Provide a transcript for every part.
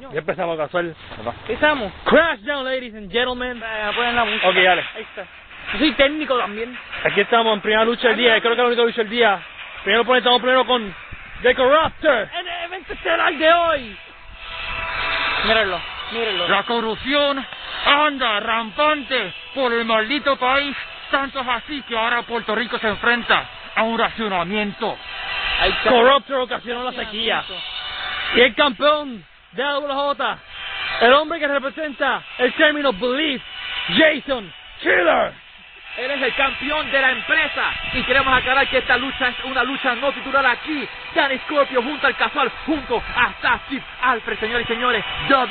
Ya empezamos casual. Empezamos. Crash down, ladies and gentlemen. Ponen la música. Ok, dale. Ahí está. Yo soy técnico también. Aquí estamos en primera lucha del día. Creo que es la única lucha del día. Estamos primero con The Corruptor. En el evento estelar de hoy. Mírenlo, mírenlo. La corrupción anda rampante por el maldito país. Tanto es así que ahora Puerto Rico se enfrenta a un racionamiento. Ahí está. Corruptor ocasionó la sequía. Y el campeón de la WJ, el hombre que representa el término Belief, Jason Killer. Él es el campeón de la empresa y queremos aclarar que esta lucha es una lucha no titular aquí. Danny Scorpio junto al casual, junto a Steve Alfred, señores y señores.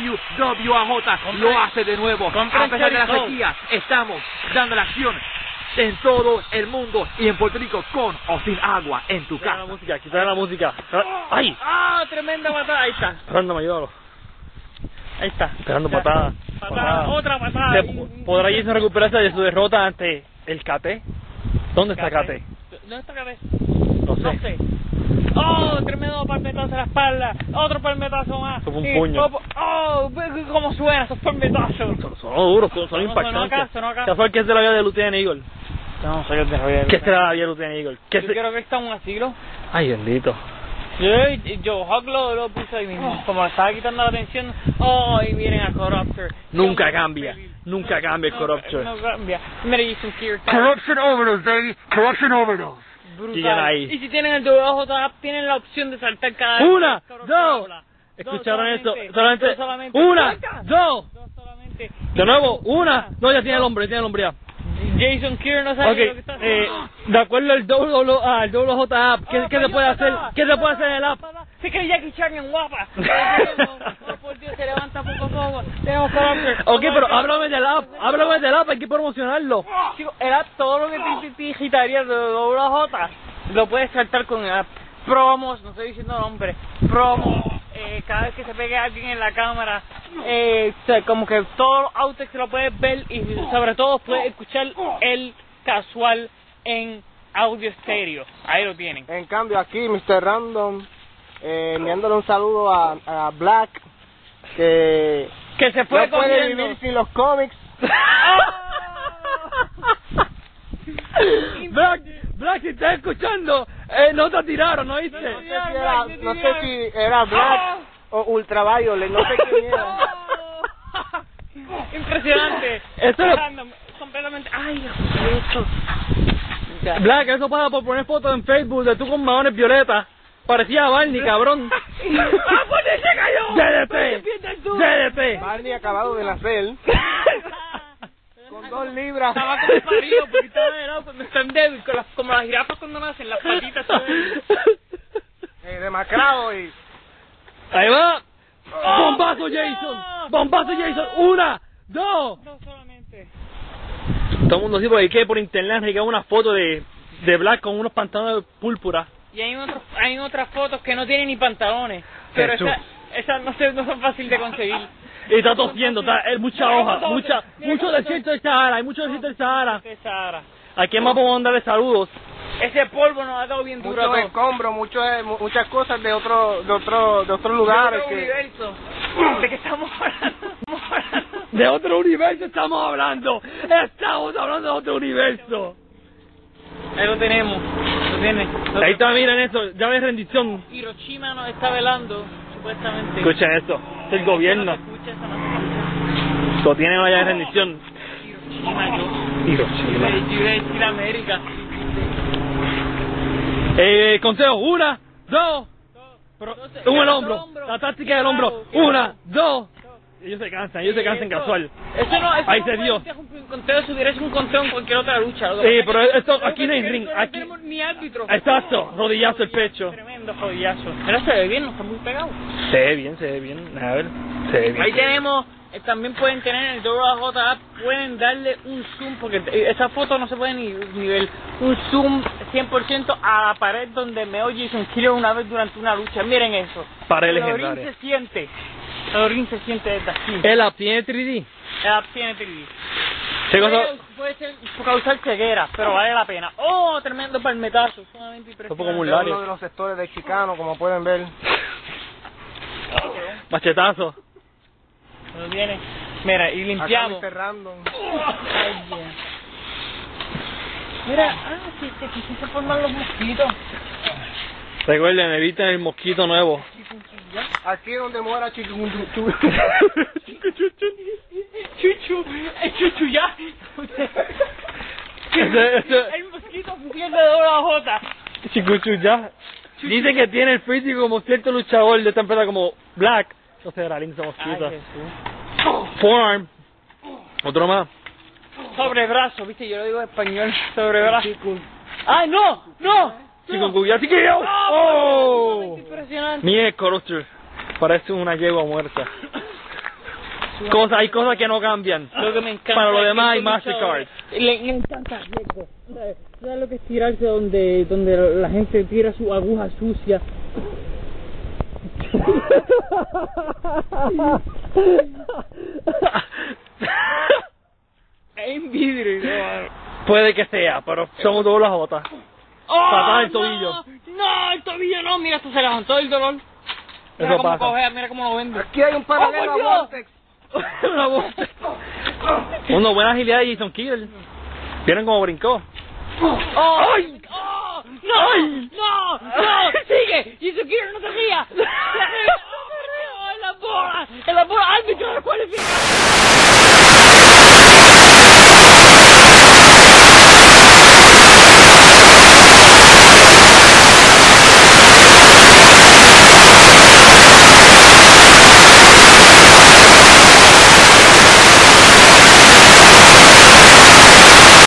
WWAJ lo hace de nuevo. A pesar de la sequía, estamos dando la acción en todo el mundo y en Puerto Rico con o sin agua en tu Quita casa. la música, quita la música. ¡Ay! ¡Ah! Tremenda patada. Ahí está. Esperando, ayúdalo. Ahí está. Esperando patada. Patada. Otra patada. ¿Podrá Jason recuperarse de su derrota ante el KT? ¿Dónde está KT? ¿Dónde está KT? No No sé. sé. ¡Oh! Tremendo palmetazo en la espalda. Otro palmetazo más. Eso fue un Y puño. ¡Oh! ¿Cómo suena esos palmetazos? Son duros, son Sonó impactantes. acá, sonó acá. ¿Casual que es de la vida de Lieutenant Eagle? No sé qué te voy a ¿Qué será la vida de Lieutenant Eagle? Yo creo que está en un asilo. Ay, bendito. Yo Hawk lo puso ahí mismo. Como le estaba quitando la atención. ¡Oh! Y miren a Corruptor. Nunca cambia. Nunca cambia el Corruptor. No cambia. Mira Jason Kier. Corruption overdose, baby. Corruption overdose. Sigan ahí. Y si tienen el WJ, tienen la opción de saltar cada vez. Una, que Corruptor dos. habla. ¿Escucharon esto? Solamente. Solamente. Una, dos. Dos solamente. De nuevo, una. No, ya tiene el hombre, ya. Jason Kier no sabe lo que Ok, está haciendo. de acuerdo al WJ app, ¿qué se puede hacer? ¿Qué se puede hacer en el app? Se cree Jackie Chan en guapa. Oh, por Dios, se levanta poco a poco. Tenemos Corruptor. Ok, pero háblame del app, hay que promocionarlo. Chico, el app, todo lo que te digitaría de WJ, lo puedes saltar con el app. Promos, no estoy diciendo nombre, promos, cada vez que se pegue alguien en la cámara, o sea, como que todos los outtakes lo puedes ver y sobre todo puedes escuchar el casual en audio estéreo. Ahí lo tienen. En cambio aquí Mr. Random enviándole un saludo a Black que Se fue no puede corriendo. vivir sin los cómics. Black, si estás escuchando, no te tiraron, ¿no viste? No sé si era Black o Ultraviolet, no sé quién era. Impresionante. Esto lo- Random, completamente. Ay, esto. Black, eso pasa por poner fotos en Facebook de tú con maones violetas. Parecía Barney, cabrón. ¡Ah, pues se cayó! DDP. Barney acabado de nacer con 2 libras. Estaba como parido porque estaba de lado cuando están débil, como las jirafas cuando nacen, las patitas se ven. Demacrado y Ahí va. Bombazo Jason. Una, dos. No solamente. Todo el mundo sí, porque hay que por internet regar una foto de Black con unos pantalones púrpura. Y hay otras fotos que no tienen ni pantalones, pero Jesús. esas no son fáciles de conseguir. Y está tosiendo, mucha hoja, mucho desierto del Sahara, hay mucho desierto del Sahara. Sahara. ¿A quién más podemos mandarle saludos? Ese polvo nos ha dado bien duro a muchos todos. escombros, muchas cosas de otros lugares De otro que universo. ¿De qué estamos hablando? De otro universo estamos hablando. Estamos hablando de otro universo. Ahí lo tenemos. Lo tiene. Ahí está, miren eso, llave de rendición. Hiroshima nos está velando, supuestamente. Escuchen esto, es el gobierno. Lo tienen allá de rendición. Hiroshima, yo iba a decir América. Consejo, una, dos. Un el hombro, la táctica del hombro. Una, dos. Ellos se cansan casual. Eso no, Ahí se dio. Un conteo, si hubiera sido un conteo en cualquier otra lucha. Sí, pero esto aquí no hay ring. No Aquí. tenemos ni árbitro. Exacto, rodillazo el pecho. Tremendo rodillazo. Pero se ve bien, no está muy pegado. Se ve bien. A ver, se ve bien. Ahí tenemos, también pueden tener en el WJ app, pueden darle un zoom, porque esa foto no se puede ni ver, un zoom 100% a la pared donde me oye Jason Killer una vez durante una lucha. Miren eso. Pared El legendaria. orín se siente. El orín se siente desde aquí. El app tiene 3D. El app tiene 3D. ¿Qué cosa? Puede ser causar ceguera, pero vale la pena. ¡Oh, tremendo palmetazo! Sumamente impresionante. Fue como un es lario. uno de los sectores de Chicano, como pueden ver. Machetazo. Lo tiene. Mira, y limpiamos. Acá Mr. Random. Ay, yeah. Mira, si te quisiste formar los mosquitos. Recuerden, eviten el mosquito nuevo. Aquí es donde muera Chikungunya. Chuchu, Chuchu ya. El mosquito oficial de WJ. Chikungunya. Dice que tiene el físico como cierto luchador de esta empresa como Black. No sé, era Link de mosquito. Forearm. Otro más. Sobrebrazo, viste, yo lo digo en español. Sobrebrazo. ¡Ay, no! ¡No! Chikungunya, así que yo. ¡Oh! Impresionante. Mira el Corruptor. Parece una yegua muerta. Hay cosas que no cambian. Lo que me encanta. Para lo es demás que hay este luchador Mastercard. Le encanta riesgo. ¿Sabes lo que es tirarse donde la gente tira su aguja sucia? Es vidrio. Puede que sea, pero somos todos las jotas. ¡Oh, Patada al tobillo. No, el tobillo no. Mira, esto se levantó el dolor. Mira Eso cómo pasa. cogea, mira cómo lo vende. Aquí hay un paralelo ¡Oh, por a Vortex. Una voz. Una buena agilidad de Jason Kidd. ¿Vieron cómo brincó? ¡Oh! ¡Ay! ¡Oh! ¡No! ¡Ay! ¡No!